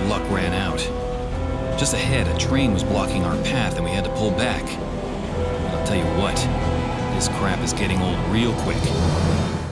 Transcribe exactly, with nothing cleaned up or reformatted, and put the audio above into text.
luck ran out. Just ahead, a train was blocking our path and we had to pull back. But I'll tell you what, this crap is getting old real quick.